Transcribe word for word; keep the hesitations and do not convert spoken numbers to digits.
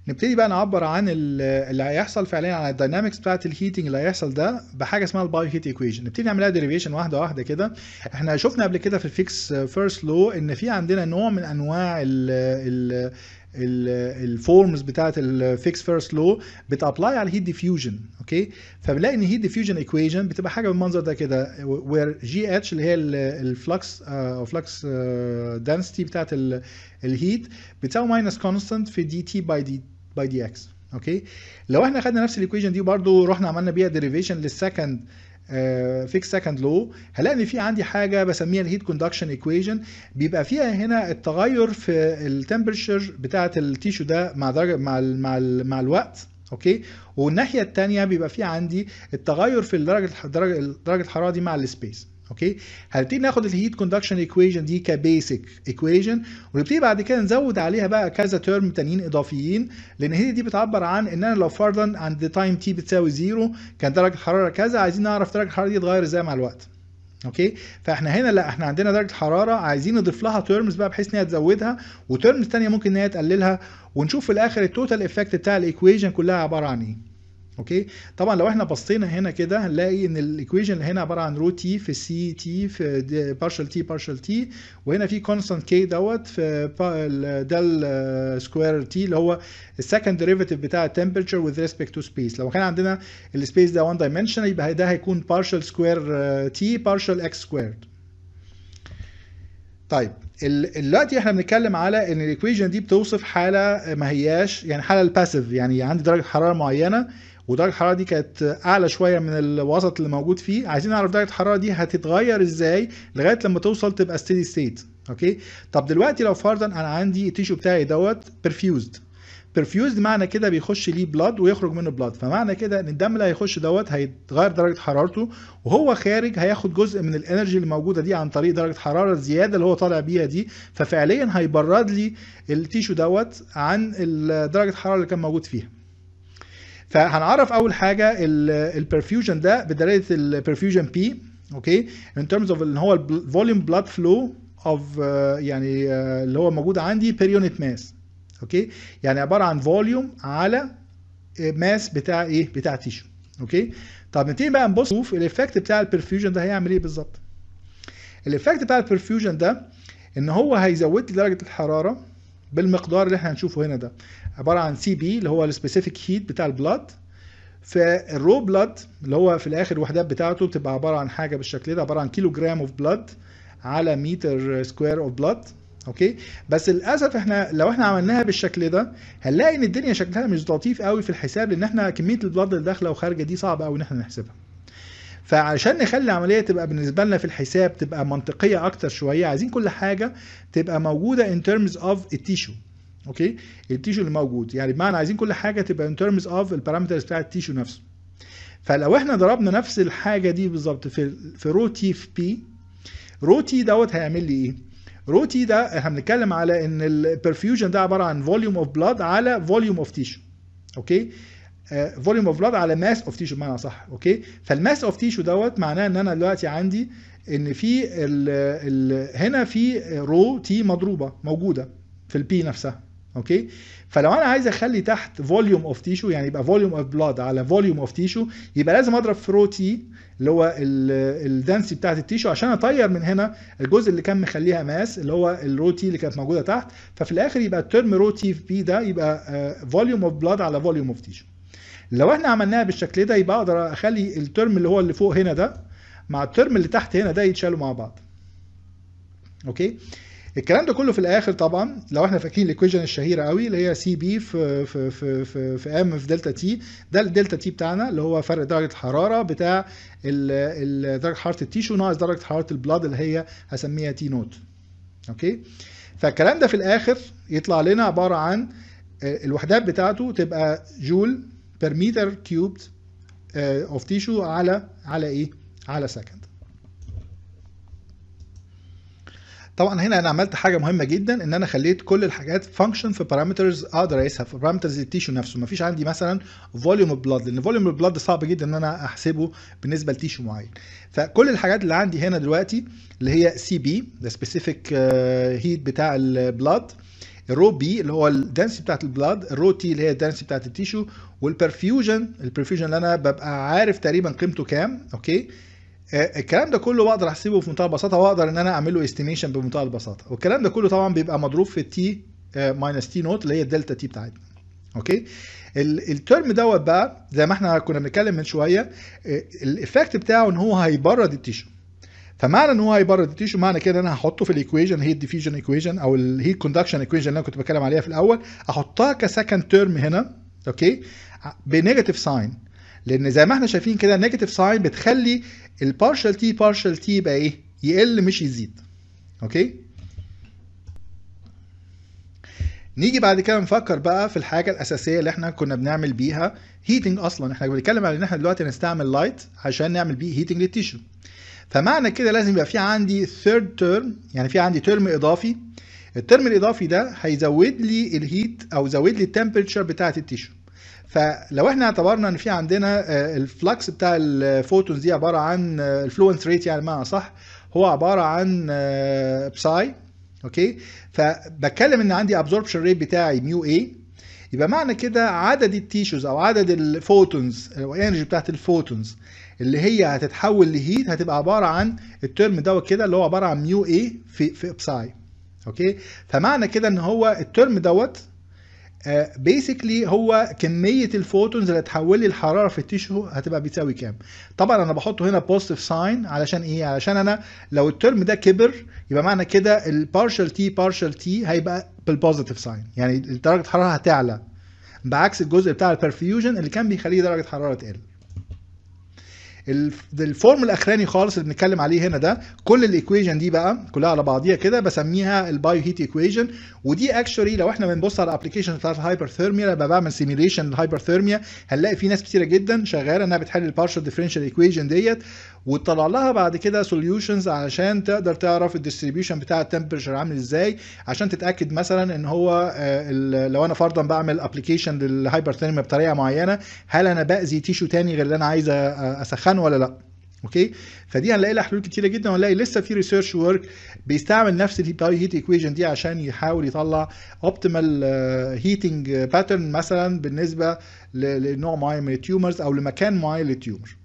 نبتدي بقى نعبر عن اللي هيحصل فعليا عن الداينامكس بتاعت الهيتنج اللي هيحصل ده بحاجه اسمها الباي هيت ايكويشن. نبتدي نعملها ديريفيشن واحده واحده كده. احنا شفنا قبل كده في الفيكس فيرست لو ان في عندنا نوع من انواع ال ال الفورمز بتاعت الفيكس فيرست لو بتابلاي على الهيت ديفيوجن. اوكي، فبنلاقي ان الهيت ديفيوجن ايكويشن بتبقى حاجه بالمنظر ده كده، وير جي اتش اللي هي الفلكس او فلكس دنسيتي بتاعت الهيت بتساوي ماينس كونستانت في دي تي باي دي باي دي اكس. اوكي، لو احنا خدنا نفس الايكويشن دي برضو رحنا عملنا بيها ديريفيشن للسكند فيكس سكند لو، هلاقي ان في عندي حاجه بسميها الهيت كوندكشن ايكويشن، بيبقى فيها هنا التغير في التمبريتشر بتاعه التيشو ده مع درجه مع ال مع ال مع الوقت. اوكي، والناحيه الثانيه بيبقى في عندي التغير في درجه درجه درجه الحراره دي مع السبيس. اوكي، هنبتدي ناخد الهيت كوندكشن ايكويشن دي كبيسك ايكويشن، ونبتدي بعد كده نزود عليها بقى كذا ترم تانيين اضافيين، لان هي دي بتعبر عن ان انا لو فرضا عند تايم تي بتساوي زيرو كان درجه الحراره كذا، عايزين نعرف درجه الحراره دي تتغير ازاي مع الوقت. اوكي، فاحنا هنا لا، احنا عندنا درجه حراره عايزين نضيف لها تيرمز بقى بحيث ان هي تزودها، وتيرمز ثانيه ممكن ان هي تقللها، ونشوف في الاخر التوتال افكت بتاع الايكويشن كلها عباره عن ايه. اوكي، طبعا لو احنا بصينا هنا كده هنلاقي ان الايكويشن اللي هنا عباره عن رو تي في سي تي في بارشال تي بارشال تي، وهنا في كونستانت كي دوت في دال سكوير تي اللي هو السكند ديريفيتيف بتاع التمبريتشر وذ ريسبكت تو سبيس. لو كان عندنا السبيس ده وان دايمنشن يبقى ده هيكون بارشال سكوير تي بارشال اكس سكويرد. طيب دلوقتي احنا بنتكلم على ان الايكويشن دي بتوصف حاله ما هياش يعني حاله الباسيف، يعني عندي درجه حراره معينه ودرجه الحراره دي كانت اعلى شويه من الوسط اللي موجود فيه، عايزين نعرف درجه الحراره دي هتتغير ازاي لغايه لما توصل تبقى ستيدي ستيت. اوكي، طب دلوقتي لو فرضا انا عندي التيشو بتاعي دوت برفيوزد، برفيوزد معنى كده بيخش ليه بلاد ويخرج منه بلاد، فمعنى كده ان الدم اللي هيخش دوت هيتغير درجه حرارته، وهو خارج هياخد جزء من الانرجي اللي موجوده دي عن طريق درجه الحراره الزياده اللي هو طالع بيها دي، ففعليا هيبرد لي التيشو دوت عن درجه الحراره اللي كان موجود فيها. فهنعرف اول حاجه البرفيوجن ده بدلاله البرفيوجن بي. اوكي، ان ترمز اوف ان هو الفوليوم بلاد فلو اوف يعني uh, اللي هو موجود عندي بير يونت ماس. اوكي، يعني عباره عن فوليوم على ماس بتاع ايه بتاع تيشو. اوكي، طب نبتدي بقى نبص نشوف الايفكت بتاع البرفيوجن ده هيعمل ايه بالظبط. الايفكت بتاع البرفيوجن ده ان هو هيزود لي درجه الحراره بالمقدار اللي احنا هنشوفه هنا ده، عباره عن سي بي اللي هو السبيسيفيك هيت بتاع البلاد، فالرو بلاد اللي هو في الاخر الوحدات بتاعته بتبقى عباره عن حاجه بالشكل ده، عباره عن كيلو جرام اوف بلاد على متر سكوير اوف بلاد. اوكي، بس للاسف احنا لو احنا عملناها بالشكل ده هنلاقي ان الدنيا شكلها مش لطيف قوي في الحساب، لان احنا كميه البلاد اللي داخله وخارجه دي صعبه قوي ان احنا نحسبها. فعشان نخلي العمليه تبقى بالنسبه لنا في الحساب تبقى منطقيه اكتر شويه، عايزين كل حاجه تبقى موجوده in terms of التيشو. اوكي، التيشو اللي موجود، يعني بمعنى عايزين كل حاجه تبقى in terms of البارامترز بتاع التيشو نفسه. فلو احنا ضربنا نفس الحاجه دي بالظبط في في رو تي في بي، رو تي دوت هيعمل لي ايه؟ رو تي ده احنا بنتكلم على ان البرفيوجن ده عباره عن فوليوم اوف بلاد على فوليوم اوف تيشو. اوكي، فوليوم اوف بلاد على ماس اوف تيشو بمعنى صح. اوكي، فالماس اوف تيشو دوت معناه ان انا دلوقتي عندي ان في ال ال هنا في رو تي مضروبه موجوده في البي نفسها. اوكي، فلو انا عايز اخلي تحت فوليوم اوف تيشو يعني يبقى فوليوم اوف بلاد على فوليوم اوف تيشو، يبقى لازم اضرب في رو تي اللي هو الدنسي بتاعت التيشو عشان اطير من هنا الجزء اللي كان مخليها ماس اللي هو الرو تي اللي كانت موجوده تحت، ففي الاخر يبقى الترم رو تي في بي ده يبقى فوليوم اوف بلاد على فوليوم اوف تيشو. لو احنا عملناها بالشكل ده يبقى اقدر اخلي الترم اللي هو اللي فوق هنا ده مع الترم اللي تحت هنا ده يتشالوا مع بعض. اوكي، الكلام ده كله في الاخر طبعا لو احنا فاكرين الايكويشن الشهيره قوي اللي هي سي بي في في في في, في ام في دلتا تي، ده الدلتا تي بتاعنا اللي هو فرق درجه الحراره بتاع درجه حراره التيشو ناقص درجه حراره البلاد اللي هي هسميها تي نوت. اوكي، فالكلام ده في الاخر يطلع لنا عباره عن الوحدات بتاعته تبقى جول بير متر كيوبد اوف تيشو على على ايه؟ على سكند. طبعا هنا انا عملت حاجه مهمه جدا، ان انا خليت كل الحاجات فانكشن في بارامترز اقدر اقيسها في بارامترز التيشو نفسه. مفيش عندي مثلا فوليوم بلاد، لان فوليوم البلاد صعب جدا ان انا احسبه بالنسبه لتيشو معين. فكل الحاجات اللي عندي هنا دلوقتي اللي هي سي بي ده سبيسيفيك هيت بتاع البلاد، الرو بي اللي هو الدنسيتي بتاعت البلاد، الرو تي اللي هي الدنسيتي بتاعت التيشو، والبرفيوجن البرفيوجن اللي انا ببقى عارف تقريبا قيمته كام. اوكي، آه الكلام ده كله بقدر احسبه في منتهى البساطه، واقدر ان انا اعمل له استيميشن بمنتهى البساطه، والكلام ده كله طبعا بيبقى مضروب في التي ماينس تي نوت اللي هي الدلتا تي بتاعتنا. اوكي، الترم دوت بقى زي ما احنا كنا بنتكلم من شويه، الايفكت بتاعه ان هو هيبرد التيشو. فمعنى ان هو هيبرد التيشو معنى كده انا هحطه في الايكويشن، هي الديفيجن ايكويشن او الهيت كوندكشن ايكويشن اللي انا كنت بتكلم عليها في الاول، احطها كسكند ترم هنا. اوكي، بنيجاتيف ساين، لان زي ما احنا شايفين كده النيجاتيف ساين بتخلي البارشال تي بارشال تي يبقى ايه؟ يقل مش يزيد. اوكي، نيجي بعد كده نفكر بقى في الحاجه الاساسيه اللي احنا كنا بنعمل بيها هيتنج. اصلا احنا بنتكلم على ان احنا دلوقتي هنستعمل لايت عشان نعمل بيه هيتنج للتيشو، فمعنى كده لازم يبقى في عندي ثيرد تيرم، يعني في عندي ترم اضافي. الترم الاضافي ده هيزود لي الهيت او يزود لي التمبريتشر بتاعه التيشو. فلو احنا اعتبرنا ان في عندنا الفلكس بتاع الفوتونز دي عباره عن الفلوينس ريت، يعني بمعنى صح هو عباره عن بساي. اوكي، فبتكلم ان عندي ابزوربشن ريت بتاعي ميو اي، يبقى معنى كده عدد التيشوز او عدد الفوتونز او الانرجي بتاعت الفوتونز اللي هي هتتحول لهيت هتبقى عباره عن الترم دوت كده اللي هو عباره عن ميو اي في في بساي. اوكي، فمعنى كده ان هو الترم دوت بيسكلي uh, هو كميه الفوتونز اللي هتحول لي الحراره في التيشو هتبقى بتساوي كام. طبعا انا بحطه هنا بوزيتيف ساين علشان ايه؟ علشان انا لو الترم ده كبر يبقى معنى كده البارشال تي بارشال تي هيبقى بالبوزيتيف ساين، يعني درجه الحراره هتعلى، بعكس الجزء بتاع البرفيوجن اللي كان بيخليه درجه حراره تقل. الفورم الاخراني خالص اللي بنتكلم عليه هنا ده، كل الايكويشن دي بقى كلها على بعضيها كده بسميها البايو هيت ايكويشن. ودي اكشولي لو احنا بنبص على الابلكيشن بتاعت الهايبرثيرميا، لما بعمل سيميوليشن للهايبرثيرميا هنلاقي في ناس كتيره جدا شغاله انها بتحل البارشال ديفرنشال ايكويشن ديت، وتطلع لها بعد كده سوليوشنز علشان تقدر تعرف الديستريبيوشن بتاع التمبريتشر عامل ازاي، عشان تتاكد مثلا ان هو لو انا فرضا بعمل ابلكيشن للهايبرثيرميا بطريقه معينه، هل انا باذي تيشو تاني غير اللي انا عايز اسخنه ولا لا. اوكي، فدي هنلاقي لها حلول كتيره جدا، وهنلاقي لسه في ريسيرش ورك بيستعمل نفس الباي هيت ايكويشن دي عشان يحاول يطلع اوبتيمال هيتنج باترن مثلا بالنسبه لنوع معين من التيومرز او لمكان معين للتيومر.